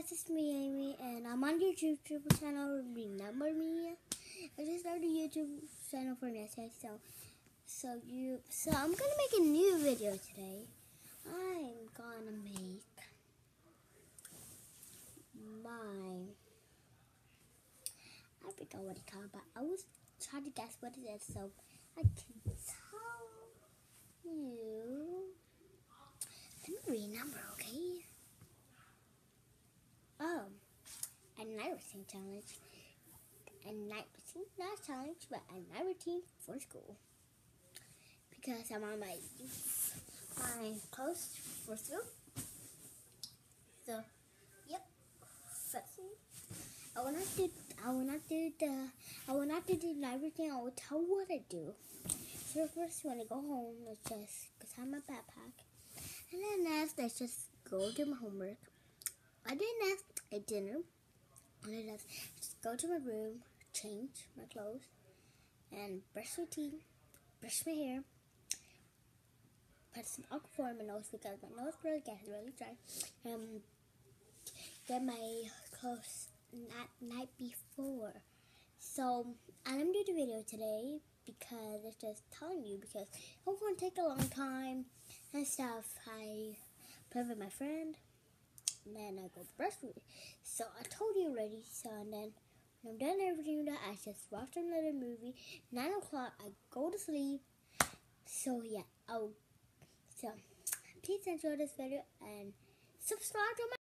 guys, it's me, Amy, and I'm on YouTube channel. Remember me? I just started a YouTube channel for Nessie, so I'm gonna make a new video today. I'm gonna make I forgot what it's called, but I was trying to guess what it is, so I can tell you. Let me remember, okay? A night routine challenge. A night routine, not a challenge, but a night routine for school. Because I'm on my clothes for school. So, yep. First, I will not do the night routine. I will tell what I do. So first, when I go home, let's just have my backpack, and then next, let's just go do my homework. I did next at dinner. And then just go to my room, change my clothes, and brush my teeth, brush my hair, put some alcohol in my nose because my nose really gets really dry. Get my clothes night before. So I'm gonna do the video today because it's just telling you because it's gonna take a long time and stuff. I play with my friend. And then I go brush with it. So I told you already. So and then when I'm done everything that, I just watch another movie. 9 o'clock, I go to sleep. So yeah, please enjoy this video and subscribe to my